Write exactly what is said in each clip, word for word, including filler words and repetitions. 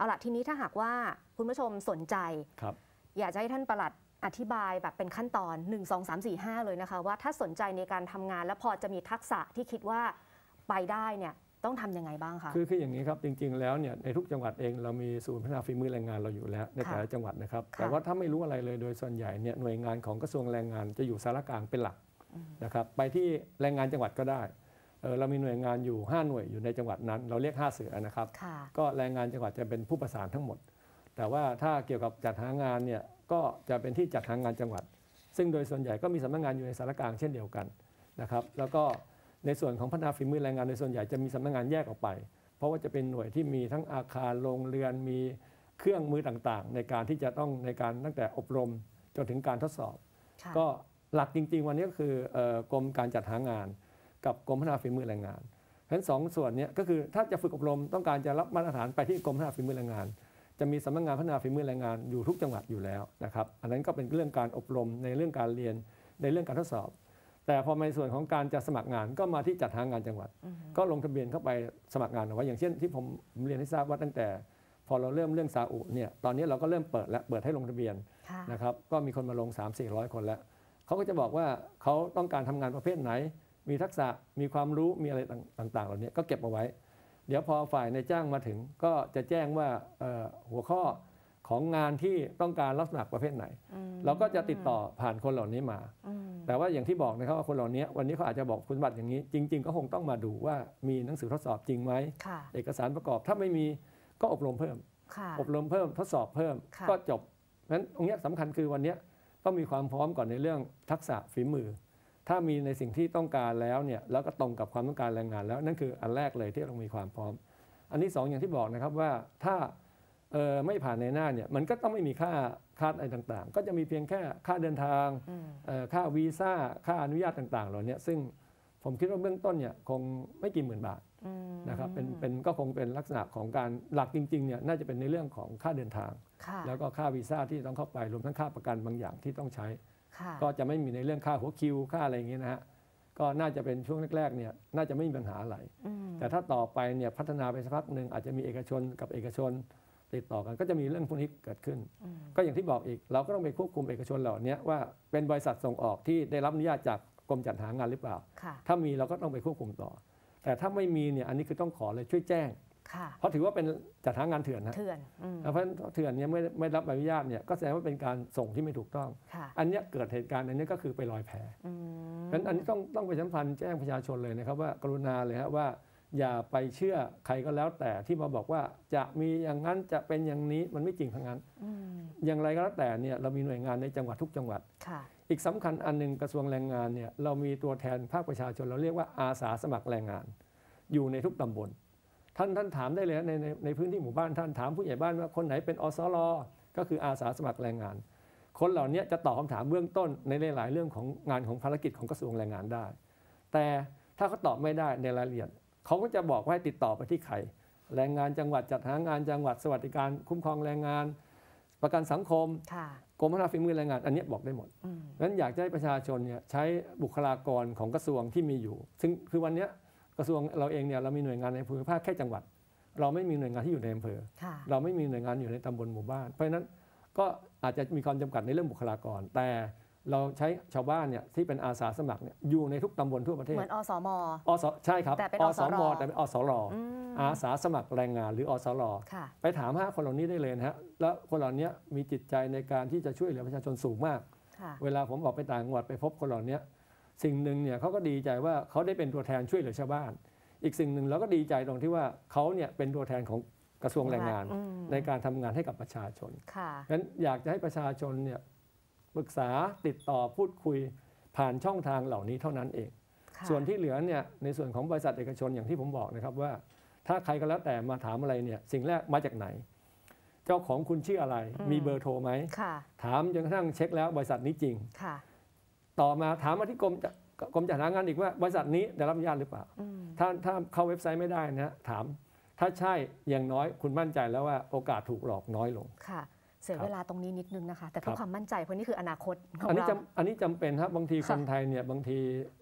เอาละทีนี้ถ้าหากว่าคุณผู้ชมสนใจอยากจะให้ท่านปลัดอธิบายแบบเป็นขั้นตอนหนึ่ง สอง สาม สี่ ห้าเลยนะคะว่าถ้าสนใจในการทำงานและพอจะมีทักษะที่คิดว่าไปได้เนี่ยต้องทำยังไงบ้างคะคือคืออย่างนี้ครับจริงๆแล้วเนี่ยในทุกจังหวัดเองเรามีศูนย์พัฒนาฝีมือแรงงานเราอยู่แล้วในแต่ละจังหวัดนะครับแต่ว่าถ้าไม่รู้อะไรเลยโดยส่วนใหญ่เนี่ยหน่วยงานของกระทรวงแรงงานจะอยู่สารกลางเป็นหลักนะครับไปที่แรงงานจังหวัดก็ได้เออเรามีหน่วยงานอยู่ห้าหน่วยอยู่ในจังหวัดนั้นเราเรียกห้าเสือนะครับก็แรงงานจังหวัดจะเป็นผู้ประสานทั้งหมดแต่ว่าถ้าเกี่ยวกับจัดหางานเนี่ยก็จะเป็นที่จัดหางานจังหวัดซึ่งโดยส่วนใหญ่ก็มีสำนักงานอยู่ในสารกลางเช่นเดียวกันนะครับแล้วก็ในส่วนของพัฒนาฝีมือแรงงานในส่วนใหญ่จะมีสำนักงานแยกออกไปเพราะว่าจะเป็นหน่วยที่มีทั้งอาคารโรงเรือนมีเครื่องมือต่างๆในการที่จะต้องในการตั้งแต่อบรมจนถึงการทดสอบก็หลักจริงๆวันนี้ก็คือกรมการจัดหางานกับกรมพัฒนาฝีมือแรงงานเพราะฉะนั้นสองส่วนนี้ก็คือถ้าจะฝึกอบรมต้องการจะรับมาตรฐานไปที่กรมพัฒนาฝีมือแรงงานจะมีสำนักงานพัฒนาฝีมือแรงงานอยู่ทุกจังหวัดอยู่แล้วนะครับอันนั้นก็เป็นเรื่องการอบรมในเรื่องการเรียนในเรื่องการทดสอบแต่พอในส่วนของการจะสมัครงานก็มาที่จัดหางานจังหวัดก็ลงทะเบียนเข้าไปสมัครงานเอาไว้อย่างเช่นที่ผมเรียนให้ทราบว่าตั้งแต่พอเราเริ่มเรื่องซาอุเนี่ยตอนนี้เราก็เริ่มเปิดและเปิดให้ลงทะเบียนนะครับก็มีคนมาลง สามถึงสี่ร้อย คนแล้วเขาก็จะบอกว่าเขาต้องการทำงานประเภทไหนมีทักษะมีความรู้มีอะไรต่างๆเหล่านี้ก็เก็บเอาไว้เดี๋ยวพอฝ่ายในจ้างมาถึงก็จะแจ้งว่าหัวข้อของงานที่ต้องการรับสมัครประเภทไหนเราก็จะติดต่อผ่านคนเหล่านี้มาแต่ว่าอย่างที่บอกนะครับว่าคนเหล่านี้วันนี้เขาอาจจะบอกคุณสมบัติอย่างนี้จริงๆก็คงต้องมาดูว่ามีหนังสือทดสอบจริงไหมเอกสารประกอบถ้าไม่มีก็อบรมเพิ่มอบรมเพิ่มทดสอบเพิ่มก็จบนั้นตรงนี้สำคัญคือวันนี้ต้องมีความพร้อมก่อนในเรื่องทักษะฝีมือถ้ามีในสิ่งที่ต้องการแล้วเนี่ยแล้วก็ตรงกับความต้องการแรงงานแล้วนั่นคืออันแรกเลยที่เรามีความพร้อมอันที่สองอย่างที่บอกนะครับว่าถ้าเอ่อไม่ผ่านในหน้าเนี่ยมันก็ต้องไม่มีค่าค่าอะไรต่างๆก็จะมีเพียงแค่ค่าเดินทางค่าวีซ่าค่าอนุญาตต่างๆเหล่านี้ซึ่งผมคิดว่าเบื้องต้นเนี่ยคงไม่กี่หมื่นบาทนะครับเป็นเป็นก็คงเป็นลักษณะของการหลักจริงๆเนี่ยน่าจะเป็นในเรื่องของค่าเดินทางแล้วก็ค่าวีซ่าที่ต้องเข้าไปรวมทั้งค่าประกันบางอย่างที่ต้องใช้ก็จะไม่มีในเรื่องค่าหัวคิวค่าอะไรอย่างเงี้ยนะฮะก็น่าจะเป็นช่วงแรกๆเนี่ยน่าจะไม่มีปัญหาอะไรแต่ถ้าต่อไปเนี่ยพัฒนาไปสักพักหนึ่งอาจจะมีเอกชนกับเอกชนติดต่อกันก็จะมีเรื่องพวกนี้เกิดขึ้นก็อย่างที่บอกอีกเราก็ต้องไปควบคุมเอกชนเหล่านี้ว่าเป็นบริษัทส่งออกที่ได้รับอนุญาตจากกรมจัดหางานหรือเปล่าถ้ามีเราก็ต้องไปควบคุมต่อแต่ถ้าไม่มีเนี่ยอันนี้คือต้องขอเลยช่วยแจ้งเพราะถือว่าเป็นจัดหางานเถื่อนนะเถื่อนเพราะฉะนั้นเถื่อนเนี่ยไม่ไม่รับอนุญาตเนี่ยก็แสดงว่าเป็นการส่งที่ไม่ถูกต้องอันนี้เกิดเหตุการณ์อันนี้ก็คือไปลอยแพเพราะฉะนั้นอันนี้ต้องต้องไปสัมพันธ์แจ้งประชาชนเลยนะครับว่ากรุณาเลยครับว่าอย่าไปเชื่อใครก็แล้วแต่ที่มาบอกว่าจะมีอย่างนั้นจะเป็นอย่างนี้มันไม่จริงทั้งนั้นอย่างไรก็แล้วแต่เนี่ยเรามีหน่วยงานในจังหวัดทุกจังหวัดอีกสำคัญอันนึงกระทรวงแรงงานเนี่ยเรามีตัวแทนภาคประชาชนเราเรียกว่าอาสาสมัครแรงงานอยู่ในทุกตำบลท่านท่านถามได้เลยในในในพื้นที่หมู่บ้านท่านถามผู้ใหญ่บ้านว่าคนไหนเป็นอสรก็คืออาสาสมัครแรงงานคนเหล่านี้จะตอบคำถามเบื้องต้นในหลายๆเรื่องของงานของภารกิจของกระทรวงแรงงานได้แต่ถ้าเขาตอบไม่ได้ในรายละเอียดเขาก็จะบอกว่าให้ติดต่อไปที่ใครแรงงานจังหวัดจัดหางานจังหวัดสวัสดิการคุ้มครองแรงงานประกันสังคมกรมพัฒนาฝีมือแรงงานอันนี้บอกได้หมดงั้นอยากให้ประชาชนเนี่ยใช้บุคลากรของกระทรวงที่มีอยู่ซึ่งคือวันนี้กระทรวงเราเองเนี่ยเรามีหน่วยงานในภูมิภาคแค่จังหวัดเราไม่มีหน่วยงานที่อยู่ในอำเภอเราไม่มีหน่วยงานอยู่ในตำบลหมู่บ้านเพราะฉะนั้นก็อาจจะมีความจำกัดในเรื่องบุคลากรแต่เราใช้ชาวบ้านเนี่ยที่เป็นอาสาสมัครเนี่ยอยู่ในทุกตำบลทั่วประเทศเหมือนอสมอสใช่ครับแต่เป็นอสมแต่เป็นอสรอาสาสมัครแรงงานหรืออสรไปถามห้าคนเหล่านี้ได้เลยนะฮะแล้วคนเหล่านี้มีจิตใจในการที่จะช่วยเหลือประชาชนสูงมากเวลาผมออกไปต่างจังหวัดไปพบคนเหล่านี้สิ่งหนึ่งเนี่ยเขาก็ดีใจว่าเขาได้เป็นตัวแทนช่วยเหลือชาวบ้านอีกสิ่งหนึ่งเราก็ดีใจตรงที่ว่าเขาเนี่ยเป็นตัวแทนของกระทรวงแรงงานในการทำงานให้กับประชาชนงั้นอยากจะให้ประชาชนเนี่ยปรึกษาติดต่อพูดคุยผ่านช่องทางเหล่านี้เท่านั้นเองส่วนที่เหลือเนี่ยในส่วนของบริษัทเอกชนอย่างที่ผมบอกนะครับว่าถ้าใครก็แล้วแต่มาถามอะไรเนี่ยสิ่งแรกมาจากไหนเจ้าของคุณชื่ออะไรมีเบอร์โทรไหมถามจนกระทั่งเช็คแล้วบริษัทนี้จริงต่อมาถามมาที่กรมกรมจัดหางานอีกว่าบริษัทนี้ได้รับอนุญาตหรือเปล่าถ้าถ้าเข้าเว็บไซต์ไม่ได้นะถามถ้าใช่อย่างน้อยคุณมั่นใจแล้วว่าโอกาสถูกหลอกน้อยลงค่ะเสียเวลาตรงนี้นิดนึงนะคะแต่เพื่อความมั่นใจเพราะนี่คืออนาคตของเราอันนี้จำอันนี้จำเป็นครับบางทีคนไทยเนี่ยบางที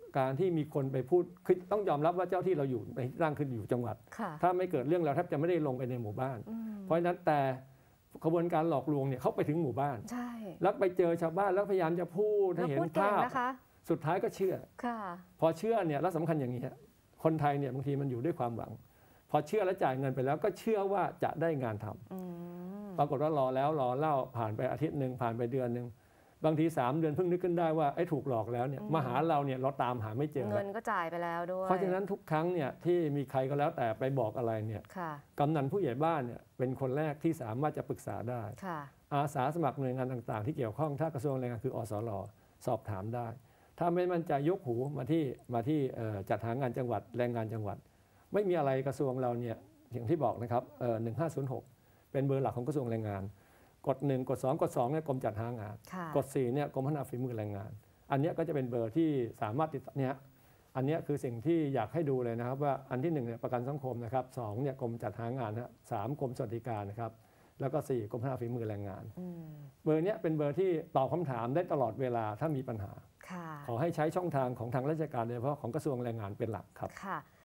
การที่มีคนไปพูดคือต้องยอมรับว่าเจ้าที่เราอยู่ในร่างขึ้นอยู่จังหวัดถ้าไม่เกิดเรื่องเราแทบจะไม่ได้ลงไปในหมู่บ้านเพราะฉะนั้นแต่ขบวนการหลอกลวงเนี่ยเขาไปถึงหมู่บ้านแล้วไปเจอชาวบ้านแล้วพยายามจะพูดให้เห็นภาพสุดท้ายก็เชื่อพอเชื่อเนี่ยแล้วสำคัญอย่างนี้คนไทยเนี่ยบางทีมันอยู่ด้วยความหวังพอเชื่อแล้วจ่ายเงินไปแล้วก็เชื่อว่าจะได้งานทำปรากฏว่ารอแล้วรอเล่าผ่านไปอาทิตย์หนึ่งผ่านไปเดือนหนึ่งบางทีสามเดือนเพิ่งนึกขึ้นได้ว่าไอ้ถูกหลอกแล้วเนี่ยมาหาเราเนี่ยเราตามหาไม่เจอเงินก็จ่ายไปแล้วด้วยเพราะฉะนั้นทุกครั้งเนี่ยที่มีใครก็แล้วแต่ไปบอกอะไรเนี่ยกำนันผู้ใหญ่บ้านเนี่ยเป็นคนแรกที่สามารถจะปรึกษาได้อาสาสมัครหน่วยงานต่างๆที่เกี่ยวข้องถ้ากระทรวงแรงงานคืออสร.สอบถามได้ถ้าไม่มั่นใจยกหูมาที่มาที่จัดหางานจังหวัดแรงงานจังหวัดไม่มีอะไรกระทรวงเราเนี่ยอย่างที่บอกนะครับหนึ่งห้าศูนย์หกเป็นเบอร์หลักของกระทรวงแรงงานกดหนึ่งกดสองกดสองเนี่ยกรมจัดหางานกดสี่เนี่ยกรมพัฒนาฝีมือแรงงานอันนี้ก็จะเป็นเบอร์ที่สามารถติดเนี่ยอันนี้คือสิ่งที่อยากให้ดูเลยนะครับว่าอันที่หนึ่งเนี่ยประกันสังคมนะครับสองเนี่ยกรมจัดหางานนะสามกรมสวัสดิการนะครับแล้วก็สี่กรมพัฒนาฝีมือแรงงานเบอร์นี้เป็นเบอร์ที่ตอบคำถามได้ตลอดเวลาถ้ามีปัญหาขอให้ใช้ช่องทางของทางราชการโดยเฉพาะของกระทรวงแรงงานเป็นหลักครับ